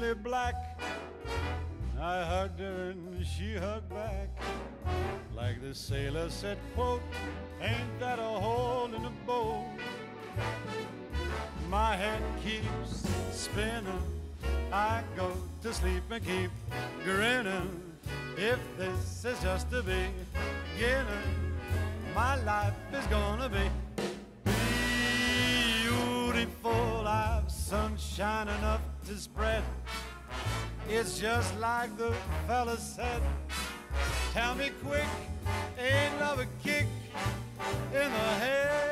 me black. I hugged her and she hugged back. Like the sailor said, quote, ain't that a hole in the boat? My head keeps spinning. I go to sleep and keep grinning. If this is just the beginning, my life is gonna be beautiful. I've sunshine enough to spread. It's just like the fella said. Tell me quick, ain't love a kick in the head?